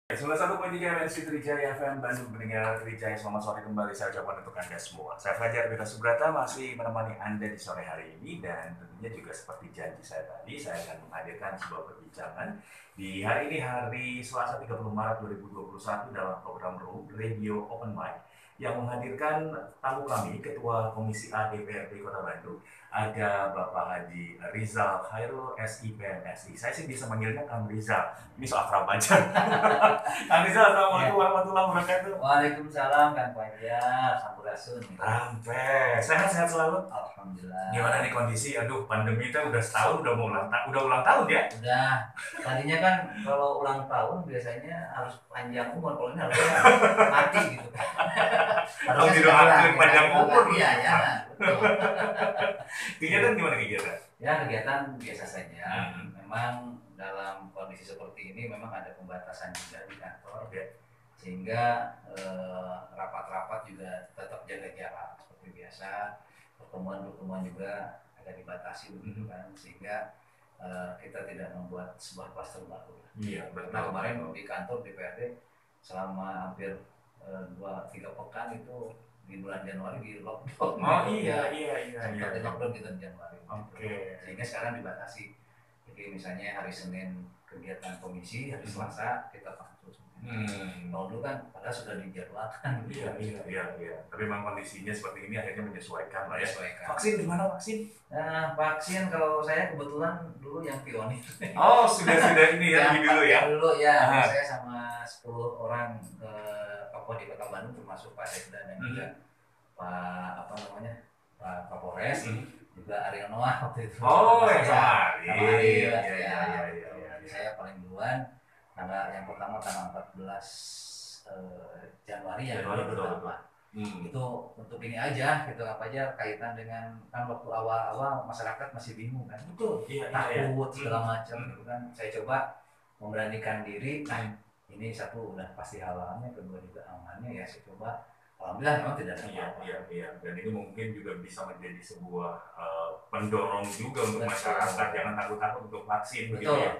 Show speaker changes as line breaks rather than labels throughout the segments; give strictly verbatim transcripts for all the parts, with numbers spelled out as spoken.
sembilan puluh satu koma tiga M N C Trijaya F M Bandung, mendengar Trijaya. Selamat sore kembali, saya ucapkan untuk Anda semua. Saya Fajar Bira Subrata masih menemani Anda di sore hari ini, dan tentunya juga seperti janji saya tadi, saya akan menghadirkan sebuah perbincangan di hari ini, hari Selasa tiga puluh Maret dua ribu dua puluh satu, dalam program Radio Open Mic yang menghadirkan tamu kami, Ketua Komisi A D P R D Kota Bandung, ada Bapak Haji Rizal Khairul S I P N S I. Saya sih bisa manggilnya Kang Rizal. Ini soal akrab aja. Kang Rizal, assalamualaikum
Ya.
warahmatullahi wabarakatuh.
Waalaikumsalam Kang Fajar, Sampurasun.
Rampe, sehat-sehat selalu.
Alhamdulillah.
Gimana nih kondisi? Aduh, pandemi itu udah setahun, udah mau ulang, ta udah ulang tahun ya?
Udah. Tadinya kan kalau ulang tahun biasanya harus panjang umur, kalau ini harusnya mati gitu kan.
Harus didoakan panjang umur.
Iya ya. Betul.
Kegiatan gimana kegiatan?
Ya, kegiatan biasa saja.
Hmm.
Memang dalam kondisi seperti ini memang ada pembatasan juga di kantor,
ya.
Sehingga rapat-rapat eh, juga tetap jaga jarak seperti biasa. Pertemuan-pertemuan juga agak dibatasi begitu kan, sehingga uh, kita tidak membuat sebuah kluster baru.
Iya, betul.
Karena kemarin di kantor D P R D selama hampir uh, dua tiga pekan itu di bulan Januari di lockdown.
Oh iya iya iya iya.
Di lockdown kita di Januari.
Oke. Okay.
Sehingga sekarang dibatasi. Jadi misalnya hari Senin kegiatan komisi, hari Selasa kita pansus. Hmm. Kalau dulu kan padahal sudah dijadwalkan.
Iya iya iya iya. Tapi memang kondisinya seperti ini, akhirnya menyesuaikan lah ya.
Menyesuaikan.
Vaksin di mana vaksin?
Nah, vaksin kalau saya kebetulan dulu yang pionir.
Oh, sudah sudah ini ya, lebih dulu ya.
Dulu ya, Aha. Saya sama sepuluh orang eh, tokoh di Kota Bandung, termasuk Pak Sekda dan juga hmm. Pak apa namanya? Pak Kapolres, hmm. juga Ariel Noah waktu itu.
Oh, ya.
Iya
iya iya iya.
Saya paling duluan. Tanggal yang pertama tanggal empat belas uh, Januari ya dua ribu dua puluh delapan. Hmm. Itu untuk ini aja, gitu apa aja kaitan dengan kan waktu awal-awal masyarakat masih bingung kan. Betul. Iya, takut iya, segala macam hmm. gitu kan. Saya coba memberanikan diri. Nah, ini satu udah pasti halalnya, kedua juga amannya ya. Saya coba. Alhamdulillah memang tidak ada
iya, iya, iya. Dan ini mungkin juga bisa menjadi sebuah uh, pendorong juga untuk betul. Masyarakat jangan takut-takut untuk vaksin.
Betul. Begitu ya.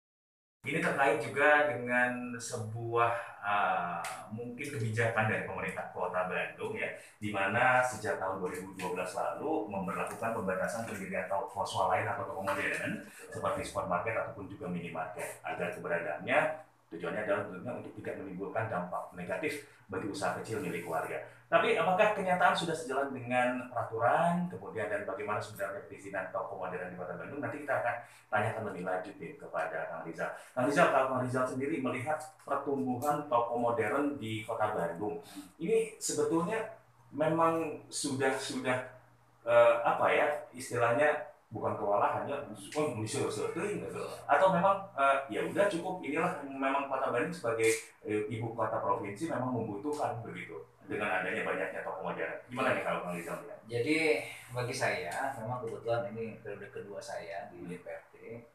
Ini terkait juga dengan sebuah uh, mungkin kebijakan dari pemerintah Kota Bandung ya, di mana sejak tahun dua ribu dua belas lalu memberlakukan pembatasan pendirian toko swalayan atau toko modern seperti supermarket ataupun juga minimarket, agar keberadaannya tujuannya adalah tentunya untuk tidak menimbulkan dampak negatif bagi usaha kecil milik warga. Tapi apakah kenyataan sudah sejalan dengan peraturan, kemudian dan bagaimana sebenarnya perizinan toko modern di Kota Bandung? Nanti kita akan tanyakan lebih lanjut nih kepada Kang Rizal. Kang Rizal, kalau Kang Rizal sendiri melihat pertumbuhan toko modern di Kota Bandung, ini sebetulnya memang sudah sudah eh, apa ya istilahnya, bukan kewalahan ya, oh bisa sesuatu gitu, atau memang uh, ya udah cukup, inilah memang Kota Bandung sebagai uh, ibu kota provinsi memang membutuhkan begitu dengan adanya banyaknya toko modern. Gimana nih kalau Kang Rizal ya?
Jadi bagi saya memang kebetulan ini periode kedua saya di D P R D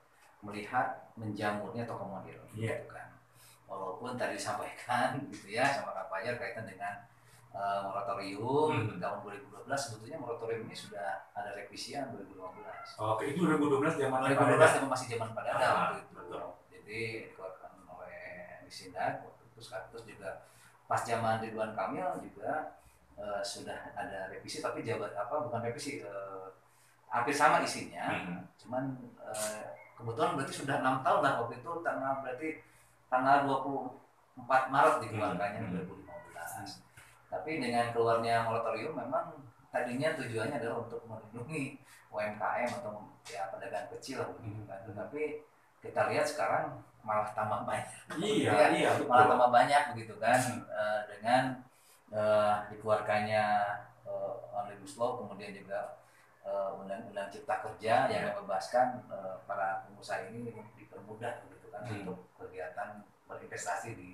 melihat menjamurnya toko modern,
yeah.
gitu kan. Walaupun tadi disampaikan gitu ya sama Kak Fajar kaitan dengan Uh, moratorium hmm. tahun dua ribu dua belas, sebetulnya moratorium ini sudah ada revisian dua ribu lima belas.
Oke, itu dua ribu dua belas zaman
dua ribu dua belas zaman masih zaman Pak Dadang
ah,
waktu itu. Betul. Jadi dikeluarkan oleh Disindak waktu itu, terus juga pas zaman Ridwan Kamil juga uh, sudah ada revisi, tapi jabat apa bukan revisi, uh, hampir sama isinya, hmm. cuman uh, kebetulan berarti sudah enam tahun lah waktu itu, tanggal berarti tanggal dua puluh empat Maret dikeluarkannya hmm. dua ribu lima belas. Hmm. Tapi dengan keluarnya moratorium memang tadinya tujuannya adalah untuk melindungi U M K M atau ya pedagang kecil begitu kan. Tetapi kita lihat sekarang malah tambah banyak.
Iya,
ya,
iya, betul.
Malah tambah banyak begitu kan uh, dengan uh, dikeluarkannya uh, Omnibus Law, kemudian juga uh, Undang-Undang Cipta Kerja yang membebaskan uh, para pengusaha ini dipermudah begitu kan hmm. untuk kegiatan berinvestasi di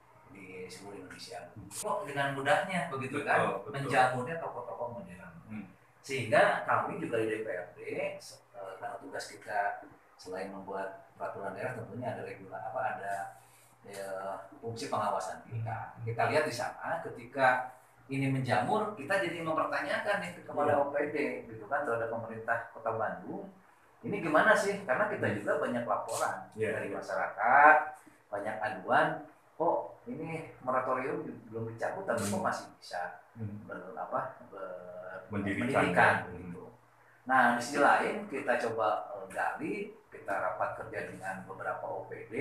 di seluruh Indonesia. Kok dengan mudahnya begitu kan betul, betul. Menjamurnya toko-toko modern. Hmm. Sehingga kami juga di D P R D karena tugas kita selain membuat peraturan daerah tentunya ada regulasi apa ada ya, fungsi pengawasan kita. Hmm. Kita lihat di sana ketika ini menjamur, kita jadi mempertanyakan nih kepada O P D gitu kan terhadap pemerintah Kota Bandung. Ini gimana sih? Karena kita juga banyak laporan yeah. dari masyarakat, banyak aduan. oh ini moratorium belum dicabut tapi
Hmm.
kok masih bisa
Hmm.
ber, apa, ber,
Mendirikan.
mendirikan begitu. Nah di sisi lain kita coba uh, gali, kita rapat kerja dengan beberapa O P D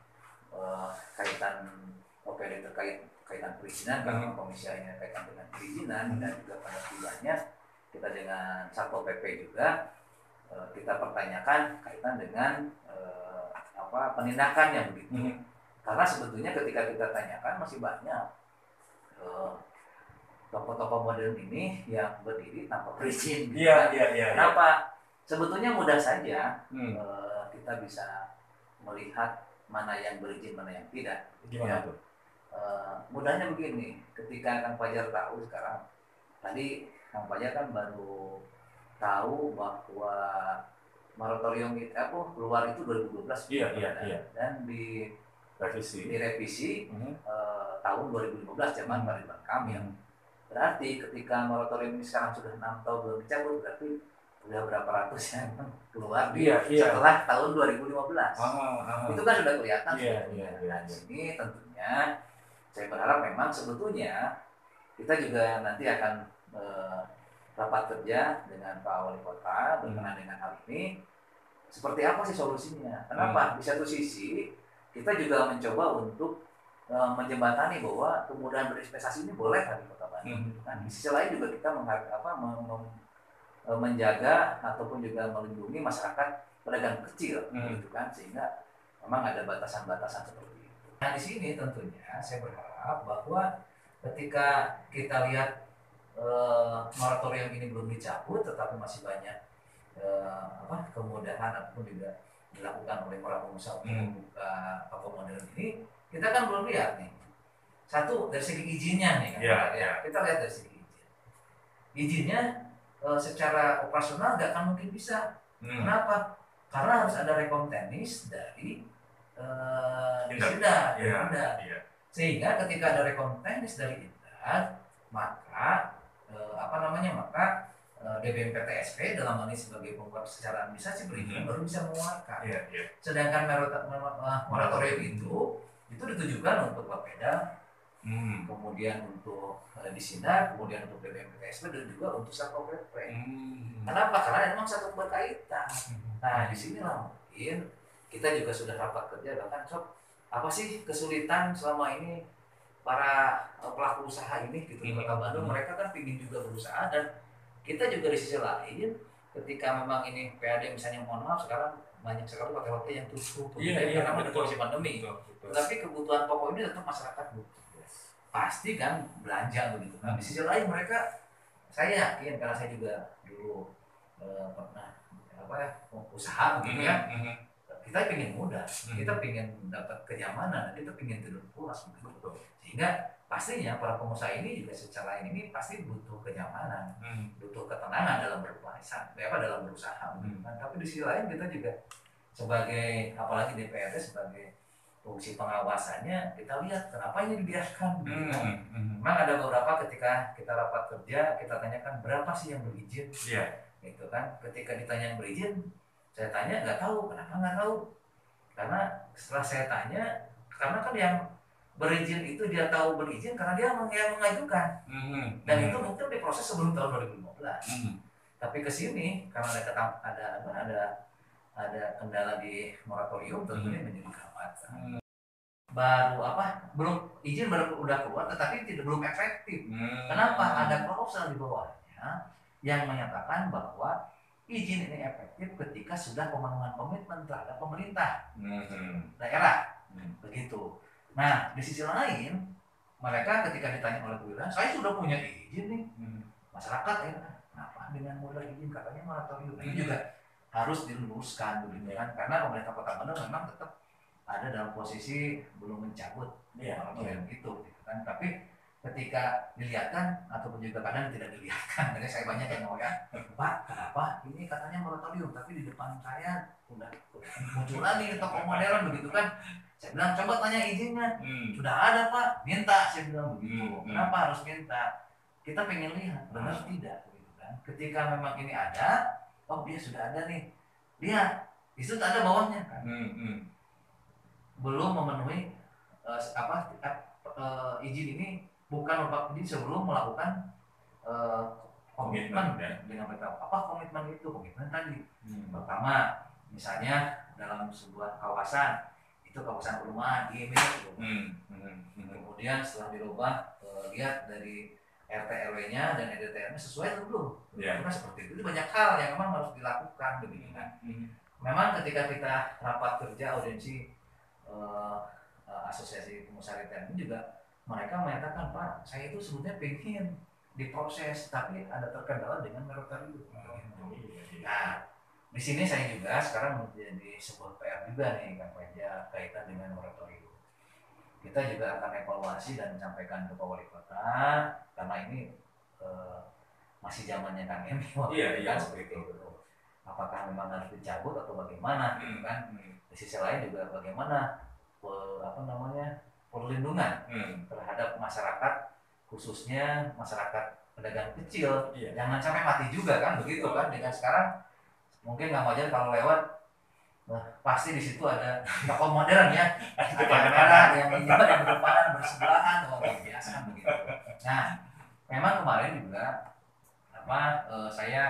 uh, kaitan O P D terkait kaitan perizinan, karena
Hmm.
komisi ini kaitan dengan perizinan,
Hmm.
dan juga penertibannya kita dengan Satpol P P juga uh, kita pertanyakan kaitan dengan uh, apa penindakan yang begitu.
Hmm.
Karena sebetulnya ketika kita tanyakan masih banyak uh, toko-toko modern ini yang berdiri tanpa berizin.
Iya, iya, iya.
Kenapa? Sebetulnya mudah saja
Hmm.
uh, kita bisa melihat mana yang berizin, mana yang tidak.
Gimana
ya.
tuh?
Uh, mudahnya begini, ketika Kang Fajar tahu sekarang, tadi Kang Fajar kan baru tahu bahwa moratorium itu apa keluar itu dua ribu dua belas.
Iya, iya, iya.
Dan di
revisi,
direvisi
hmm.
uh, tahun dua ribu lima belas zaman
hmm.
Pak Ridwan Kamil.
Hmm.
Berarti ketika moratorium ini sekarang sudah enam tahun belum dicabut, berarti sudah berapa ratus yang keluar di
iya, iya.
setelah tahun dua ribu lima belas.
Ah, ah.
Itu kan sudah kelihatan.
Iya, iya, iya.
Nah, di sini tentunya saya berharap memang sebetulnya kita juga nanti akan eh, rapat kerja dengan Pak Wali Kota berkenaan dengan hal ini. Seperti apa sih solusinya? Kenapa?
Hmm.
Di satu sisi kita juga mencoba untuk uh, menjembatani bahwa kemudahan berinvestasi ini boleh kan di Kota Bandung.
Hmm.
Nah, di sisi lain juga kita menghargai apa mem, mem, menjaga ataupun juga melindungi masyarakat pedagang kecil,
hmm.
gitu kan, sehingga memang ada batasan-batasan seperti itu. Nah di sini tentunya saya berharap bahwa ketika kita lihat uh, moratorium ini belum dicabut, tetapi masih banyak uh, apa kemudahan ataupun juga dilakukan oleh para pengusaha untuk
hmm.
membuka toko modern ini, kita kan belum lihat nih. Satu dari segi izinnya nih kan,
ya,
ya. Kita lihat dari segi izin. Izinnya e, secara operasional nggak akan mungkin bisa. Hmm. Kenapa? Karena harus ada rekon teknis dari e, Indar, ya, ya. Sehingga ketika ada rekon teknis dari Indar, maka e, apa namanya maka D B M P T S P dalam hal ini sebagai pembuat secara administrasi perizinan hmm. baru bisa mengeluarkan. Yeah, yeah. Sedangkan moratorium itu itu ditujukan untuk Bapeda, hmm. kemudian untuk uh, Disindar, kemudian untuk D B M P T S P dan juga untuk Satpol P P. Hmm. Kenapa? Karena memang satu berkaitan. Hmm. Nah di sinilah mungkin kita juga sudah rapat kerja bahkan sob apa sih kesulitan selama ini para uh, pelaku usaha ini gitu di hmm. Kota Bandung. Hmm. Mereka kan ingin juga berusaha, dan kita juga di sisi lain ketika memang ini P A D misalnya, mohon maaf sekarang banyak sekali hotel-hotel yang tutup yeah, yeah, karena ada kondisi pandemi. Betul, betul. Tapi kebutuhan pokok ini tetap masyarakat butuh. Yes. Pasti kan belanja begitu. Nah di sisi lain mereka, saya yakin karena saya juga dulu eh, pernah apa ya usaha begitu ya. Mm-hmm. Kita pengen mudah, mm-hmm. kita pengen dapat kenyamanan, kita pengen tidur pulas begitu. Sehingga pastinya para pengusaha ini juga secara ini pasti butuh kenyamanan, hmm. butuh ketenangan dalam berusaha, apa dalam berusaha. Hmm. Nah, tapi di sisi lain kita juga sebagai apalagi D P R D sebagai fungsi pengawasannya, kita lihat kenapa ini dibiarkan. Hmm. Gitu, kan? Hmm. Memang ada beberapa ketika kita rapat kerja kita tanyakan berapa sih yang berizin, yeah. gitu kan. Ketika ditanya yang berizin, saya tanya nggak tahu, kenapa nggak tahu? Karena setelah saya tanya, karena kan yang berizin itu dia tahu berizin karena dia yang mengajukan, mm-hmm. dan mm-hmm. itu mungkin diproses sebelum tahun dua ribu lima belas. Mm-hmm. Tapi kesini karena ada ada ada ada ada kendala di moratorium tentunya mm-hmm. menjadi khawatir. Mm-hmm. Baru apa belum izin baru udah keluar tetapi tidak belum efektif. Mm-hmm. Kenapa? Ada klausul di bawahnya yang menyatakan bahwa izin ini efektif ketika sudah pemenuhan komitmen terhadap pemerintah mm-hmm. daerah, mm-hmm. begitu. Nah, di sisi lain, mereka ketika ditanya oleh kewilayahan, saya sudah punya izin nih, hmm. masyarakat ya, kenapa dengan modal izin katanya moratorium? Nah, ini juga harus diluruskan, begitu kan? Karena pemerintah Kota Bandung memang tetap ada dalam posisi belum mencabut ya, moratorium ya. Itu, gitu kan? Tapi ketika dilihatkan ataupun juga kadang tidak dilihatkan, jadi saya banyak yang ngomong, Pak, kenapa ini katanya moratorium, tapi di depan saya udah muncul lagi toko modern, begitu kan? Saya bilang coba tanya izinnya, hmm. sudah ada Pak, minta, saya bilang begitu. Hmm. Kenapa harus minta? Kita pengen lihat, benar hmm. tidak, begitu kan? Ketika memang ini ada, oh dia sudah ada nih, lihat, itu ada bawahnya kan, hmm. belum memenuhi uh, apa uh, izin ini bukan merupakan izin sebelum melakukan uh, komitmen
ya.
dengan mereka. Apa komitmen itu? Komitmen tadi hmm. pertama misalnya dalam sebuah kawasan itu kawasan perumahan I M I hmm. hmm. hmm. kemudian setelah dirubah uh, lihat dari R T R W-nya dan R T R W-nya sesuai atau belum? Ya. Karena seperti itu. Itu banyak hal yang memang harus dilakukan begini kan. Hmm. Memang ketika kita rapat kerja audiensi uh, uh, asosiasi pengusaha retail ini juga mereka menyatakan, Pak, saya itu sebetulnya pengen diproses tapi ada terkendala dengan moratorium. Nah, di sini saya juga sekarang menjadi sebuah P R juga nih Kang Raja kaitan dengan moratorium. Kita juga akan evaluasi dan sampaikan ke Pak Wali Kota karena ini uh, masih zamannya Kang Emi.
Iya, iya,
seperti itu. Apakah memang harus dicabut atau bagaimana gitu kan? Di sisi lain juga bagaimana uh, apa namanya perlindungan hmm. terhadap masyarakat khususnya masyarakat pedagang kecil. Iya. Jangan sampai mati juga kan begitu kan dengan sekarang mungkin nggak wajar kalau lewat nah, pasti di situ ada toko modern ya ada kamera yang ini yang berdepanan bersebelahan oh biasa kan begitu. Nah memang kemarin juga apa eh, saya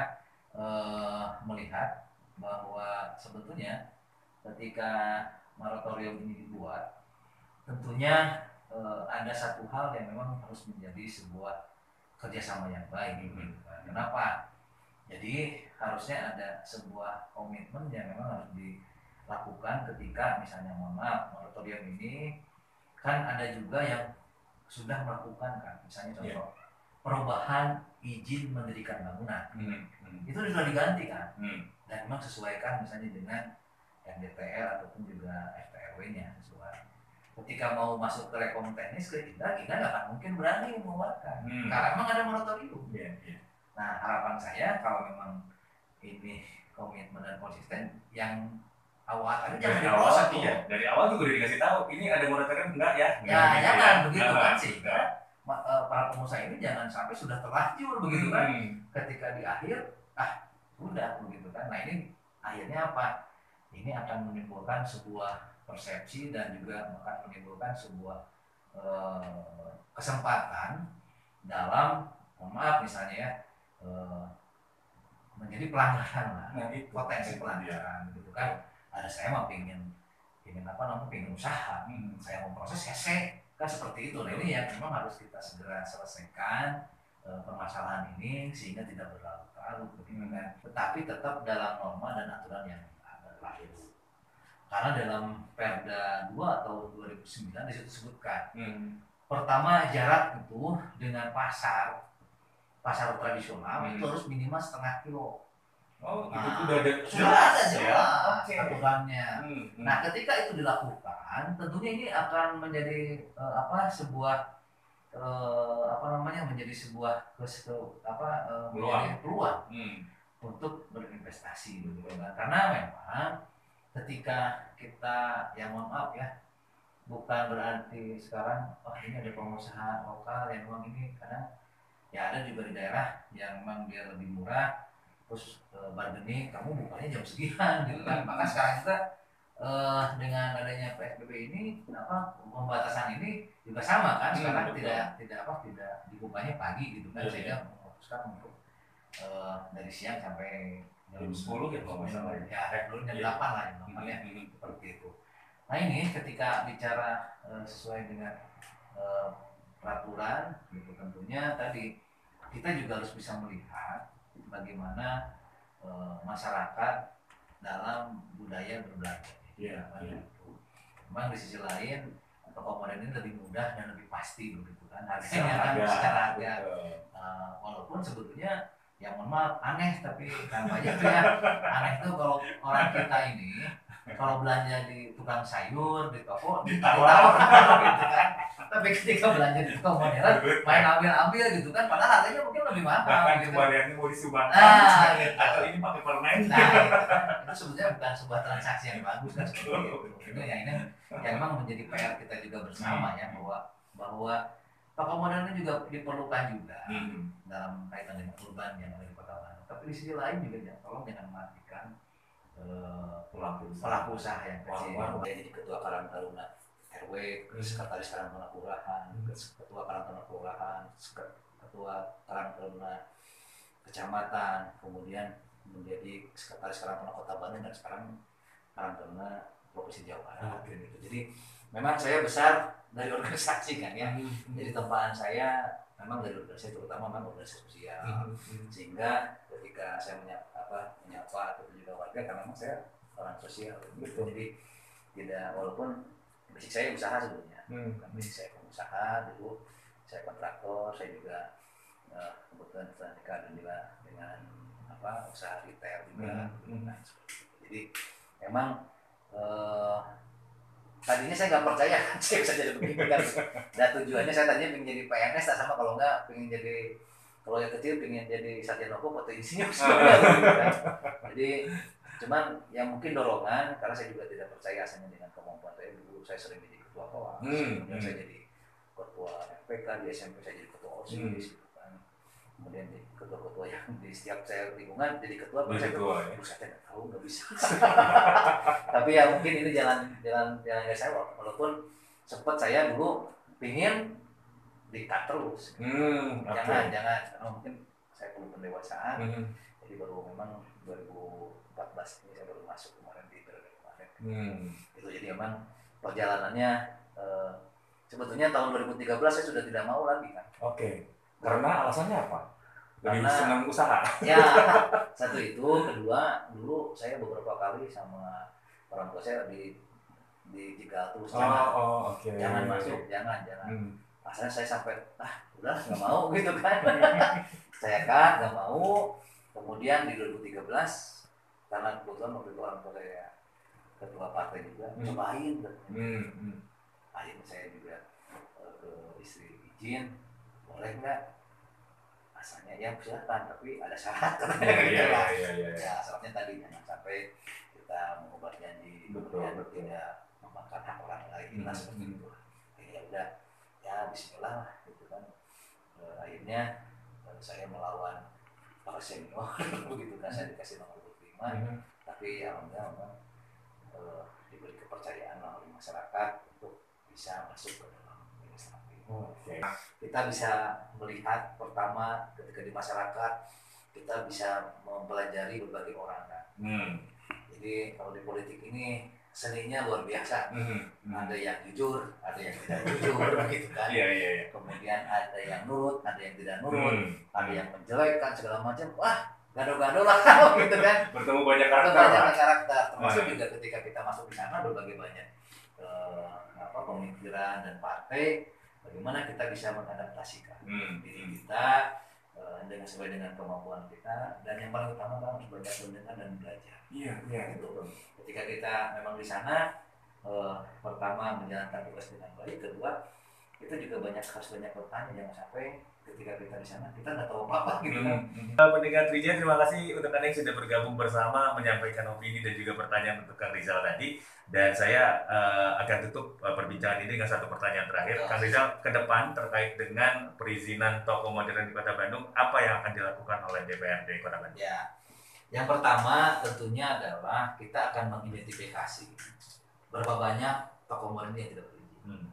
eh, melihat bahwa sebetulnya ketika moratorium ini dibuat tentunya eh, ada satu hal yang memang harus menjadi sebuah kerjasama yang baik. Hmm. Kenapa? Jadi harusnya ada sebuah komitmen yang memang harus dilakukan ketika misalnya mohon maaf moratorium ini kan ada juga yang sudah melakukan kan misalnya contoh yeah. perubahan izin mendirikan bangunan hmm. Hmm. itu sudah diganti kan hmm. dan memang sesuaikan misalnya dengan R D T R ataupun juga R T R W-nya sesuai. Ketika mau masuk ke rekom teknis ke kita, kita nggak akan mungkin berani mengeluarkan hmm. karena memang ada moratorium. Yeah, yeah. Nah harapan saya kalau memang ini komitmen dan konsisten yang awal tadi jangan diproses tuh.
Iya. Dari awal juga udah dikasih tahu ini ada moratorium enggak ya?
Ya jangan ya. begitu kan sehingga para pengusaha ini jangan sampai sudah terlanjur begitu kan. Hmm. Ketika di akhir ah udah begitu kan. Nah ini akhirnya apa? Ini akan menimbulkan sebuah persepsi dan juga akan menimbulkan sebuah uh, kesempatan dalam maaf misalnya ya uh, menjadi pelanggaran lah nah, potensi pelanggaran gitu kan ada saya mah pengen pengen apa namanya pengen usaha hmm. saya mau proses hese kan seperti itu nah ini yang memang harus kita segera selesaikan uh, permasalahan ini sehingga tidak berlarut-larut begitu kan tetapi tetap dalam norma dan aturan yang ada lahir. Karena dalam Perda dua tahun dua ribu sembilan disitu disebutkan hmm. pertama jarak itu dengan pasar pasar tradisional hmm. itu harus minimal setengah kilo.
Oh,
nah,
itu sudah ada
sudah ada jelas
okay.
aturannya. Hmm. Hmm. Nah, ketika itu dilakukan, tentunya ini akan menjadi uh, apa sebuah uh, apa namanya menjadi sebuah kes, apa uh, menjadi peluang hmm. untuk berinvestasi gitu kan. Karena memang ketika kita yang mohon maaf ya bukan berarti sekarang oh ini ada pengusaha lokal yang memang ini karena ya ada juga di daerah yang memang dia lebih murah terus e, bargaining kamu bukanya jam sekian gitu kan maka sekarang juga e, dengan adanya P S B B ini apa pembatasan ini juga sama kan sekarang hmm, tidak betul. tidak apa tidak dibukanya pagi gitu kan ya, sehingga ya. memutuskan untuk e, dari siang sampai jam sepuluh ya kalau misalnya ya ada dulu jam delapan lah ya namanya seperti itu. Nah ini ketika bicara e, sesuai dengan e, peraturan gitu tentunya tadi kita juga harus bisa melihat bagaimana e, masyarakat dalam budaya berbelanja. Ya, ya. Memang di sisi lain toko modern ini lebih mudah dan lebih pasti begitu kan harganya kan secara harga e, walaupun sebetulnya yang mohon maaf aneh tapi tambah aja tuh ya aneh tuh kalau orang kita ini kalau belanja di tukang sayur di toko ditawar gitu kan tapi ketika belanja di toko modern main ambil-ambil gitu kan padahal harganya mungkin lebih mahal
bahkan
gitu
kembaliannya mau disumbangkan
nah, gitu.
atau ini pakai permen
nah gitu kan itu sebetulnya bukan sebuah transaksi yang bagus kan seperti itu itu ya ini yang memang menjadi P R kita juga bersama ya bahwa bahwa toko modern ini juga diperlukan juga hmm. dalam kaitan dengan urban yang ada di Kota Bandung. Tapi di sisi lain juga jangan tolong jangan matikan uh, pelaku, pelaku usaha yang kecil.
Jadi ketua Karang Taruna
R W, sekretaris karantina kelurahan, ketua karantina kelurahan, ketua karantina kecamatan, kemudian menjadi sekretaris karantina Kota Bandung, dan sekarang karantina Provinsi Jawa Barat.
Okay.
Gitu. Jadi memang saya besar dari organisasi kan ya. Mm-hmm. Jadi tempaan saya memang dari organisasi, terutama memang organisasi sosial. Mm-hmm. Sehingga ketika saya menyapa, apa, menyapa atau juga warga, karena memang saya orang sosial. Gitu. Jadi tidak, walaupun basic saya usaha sebetulnya, mm-hmm. bukan basic saya pengusaha dulu, saya kontraktor, saya juga uh, kebetulan dekat juga dengan apa usaha retail juga. Mm-hmm. Nah, jadi memang uh, tadinya saya nggak percaya saya bisa jadi begini kan. Dan tujuannya saya tadinya pengen jadi P N S, tak sama kalau nggak pengen jadi, kalau yang kecil pengen jadi sarjana hukum atau insinyur sebenarnya gitu kan. Jadi cuman yang mungkin dorongan, karena saya juga tidak percaya asalnya dengan kemampuan saya. Dulu saya sering jadi ketua kelas, hmm. kemudian hmm. saya jadi ketua F P K, di S M P saya jadi ketua OSIS hmm. gitu kan. Kemudian di ketua-ketua yang di setiap saya lingkungan jadi ketua,
jadi
saya
ketua,
ya? Saya nggak tahu, nggak bisa. Tapi ya mungkin ini jalan jalan jalan saya, walaupun sempat saya dulu pingin dikat terus. Hmm, jangan okay. jangan, karena mungkin saya belum pendewasaan. Hmm. Jadi baru memang dua ribu empat belas ini saya baru masuk kemarin di periode kemarin. Hmm. Itu jadi memang perjalanannya eh, sebetulnya tahun dua ribu tiga belas saya sudah tidak mau lagi kan.
Oke. Okay. Karena alasannya apa? Lebih karena senang usaha.
Ya, satu itu, kedua dulu saya beberapa kali sama orang tua saya di di Jegal terus,
oh,
jangan,
oh, okay.
jangan masuk, jangan, jangan.
Hmm.
Asalnya saya sampai, ah udah nggak mau gitu kan. Saya kan nggak mau. Kemudian di dua ribu tiga belas, karena kebetulan waktu itu orang tua saya ketua partai juga, hmm. cobain. Hmm. Hmm. Akhirnya saya juga uh, ke istri izin, boleh nggak? Asalnya ya silakan, tapi ada syarat katanya
ya,
gitu
ya,
lah.
Ya, ya, ya.
Ya, syaratnya tadi jangan sampai kita mengubah janji, kemudian tidak memakan hak orang lain, lah seperti itu. Ya udah, ya bismillah lah gitu kan. E, akhirnya saya melawan para senior begitu kan, saya dikasih nomor dua puluh lima, mm-hmm. tapi alhamdulillah memang e, diberi kepercayaan oleh masyarakat untuk bisa masuk ke dalam administratif. Oh, okay. Kita bisa melihat pertama ketika di masyarakat, kita bisa mempelajari berbagai orang kan. Hmm. Jadi kalau di politik ini seninya luar biasa. Hmm. Ada yang jujur, ada yang tidak jujur gitu kan.
Yeah, yeah, yeah.
Kemudian ada yang nurut, ada yang tidak nurut, hmm. ada yang menjelekkan segala macam. Wah, gado-gado lah gitu kan.
Bertemu banyak karakter.
Banyak karakter. Termasuk juga ketika kita masuk di sana berbagai banyak uh, apa pemikiran dan partai. Bagaimana kita bisa mengadaptasikan hmm. diri kita uh, dengan sesuai dengan kemampuan kita, dan yang paling utama harus banyak mendengar dan belajar.
Iya, iya.
Gitu. Ketika kita memang di sana, uh, pertama menjalankan tugas dengan baik, kedua kita juga banyak harus banyak bertanya, jangan sampai ketika kita di sana kita nggak tahu apa-apa gitu kan.
Hmm. Pendengar Trijen, terima kasih untuk Anda yang sudah bergabung bersama menyampaikan opini dan juga pertanyaan untuk Kang Rizal tadi. Dan saya uh, akan tutup uh, perbincangan ini dengan satu pertanyaan terakhir. Oh. Kang Rizal, ke depan terkait dengan perizinan toko modern di Kota Bandung, apa yang akan dilakukan oleh D P R D Kota Bandung?
Ya, yang pertama tentunya adalah kita akan mengidentifikasi berapa banyak toko modern yang tidak berizin. Hmm.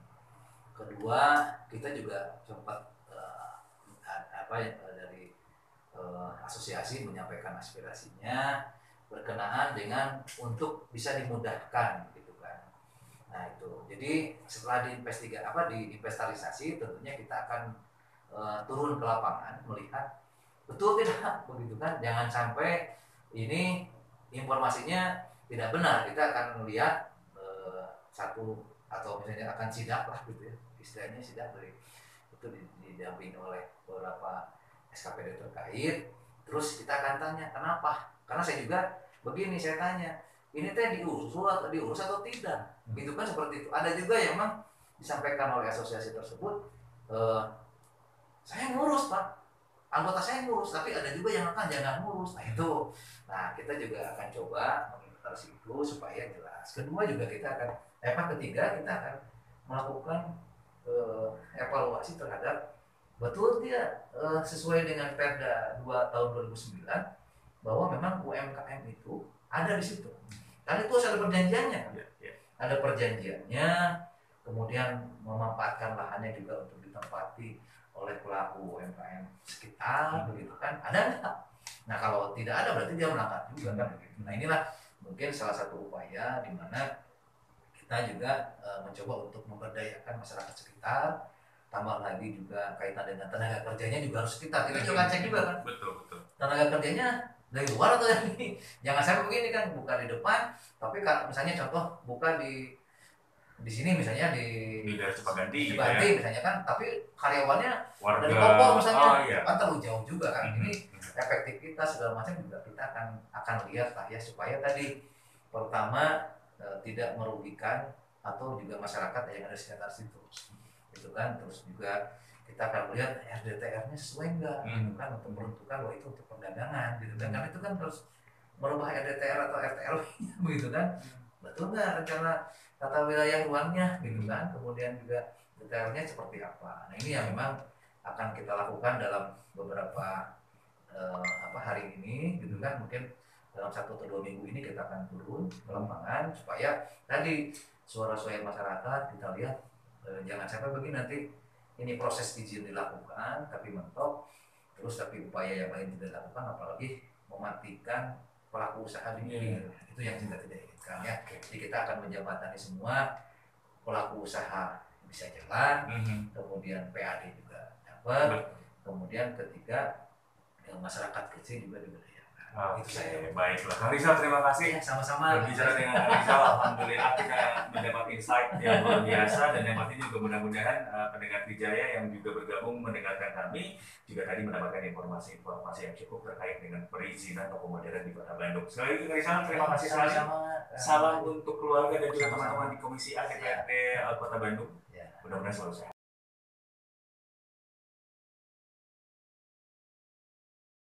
Kedua, kita juga sempat uh, apa ya dari uh, asosiasi menyampaikan aspirasinya berkenaan dengan untuk bisa dimudahkan gitu kan. Nah itu, jadi setelah diinvestigasi apa diinventarisasi, tentunya kita akan uh, turun ke lapangan melihat betul tidak begitu kan. Jangan sampai ini informasinya tidak benar. Kita akan melihat uh, satu atau misalnya akan sidak lah gitu ya, istilahnya sidak dari itu didampingi oleh beberapa S K P D terkait. Terus kita akan tanya kenapa. Karena saya juga begini, saya tanya, ini teh diurus atau diurus atau tidak, gitu kan seperti itu. Ada juga yang memang disampaikan oleh asosiasi tersebut, eh, saya ngurus pak, anggota saya ngurus, tapi ada juga yang akan jangan ngurus. Nah itu, nah kita juga akan coba menginventarisasi itu supaya jelas. Kedua juga kita akan, eh apa ketiga kita akan melakukan eh, evaluasi terhadap betul tidak eh, sesuai dengan Perda dua tahun dua ribu sembilan. Bahwa memang U M K M itu ada di situ. Kan itu harus ada perjanjiannya kan? Ya, ya. Ada perjanjiannya, kemudian memanfaatkan lahannya juga untuk ditempati oleh pelaku U M K M sekitar, begitu kan? Ada nggak? Nah kalau tidak ada berarti dia melanggar juga kan begitu. Nah inilah mungkin salah satu upaya di mana kita juga e, mencoba untuk memberdayakan masyarakat sekitar, tambah lagi juga kaitan dengan tenaga kerjanya juga harus sekitar. Kita juga cek juga kan.
Betul betul.
Tenaga kerjanya dari luar atau dari ini? Jangan sampai begini kan, buka di depan, tapi kalau misalnya contoh buka di di sini misalnya di
di daerah Cipaganti, gitu
Cipaganti
ya.
misalnya kan, tapi karyawannya
Warga,
dari Papua misalnya,
oh, iya.
kan terlalu jauh juga kan.
Mm-hmm.
Ini efektivitas segala macam juga kita akan akan lihat lah ya, supaya tadi pertama e, tidak merugikan atau juga masyarakat yang ada di sekitar situ, gitu kan. Terus juga kita akan lihat R D T R-nya sesuai enggak,
Hmm.
gitu kan, untuk menentukan bahwa itu untuk perdagangan, gitu kan. Karena itu kan terus merubah R D T R atau R T L W-nya, begitu kan. Betul nggak rencana tata wilayah luarnya, gitu kan. Kemudian juga detailnya seperti apa. Nah ini yang memang akan kita lakukan dalam beberapa eh, apa hari ini, gitu kan. Mungkin dalam satu atau dua minggu ini kita akan turun ke lapangan supaya tadi suara-suara masyarakat kita lihat eh, jangan sampai begini nanti ini proses izin dilakukan tapi mentok, terus tapi upaya yang lain tidak dilakukan, apalagi mematikan pelaku usaha di hilir. Yeah. Itu yang kita tidak inginkan ya. Jadi kita akan menjembatani semua, pelaku usaha bisa jalan, mm-hmm. kemudian P A D juga dapat, kemudian ketiga masyarakat kecil juga diberdayakan.
Oke,
itu saya.
Baiklah. Kang Rizal, terima kasih.
Ya, sama-sama.
Berbicara dengan Kang Rizal, alhamdulillah kita mendapat insight yang luar biasa, dan yang pastinya juga mudah-mudahan uh, pendengar Trijaya yang juga bergabung mendengarkan kami juga tadi mendapatkan informasi-informasi yang cukup terkait dengan perizinan toko modern di Kota Bandung. Sekali lagi Kang Rizal, terima kasih sekali. Salam untuk keluarga dan juga teman-teman di Komisi A D P R D Kota Bandung. Mudah-mudahan selalu sehat.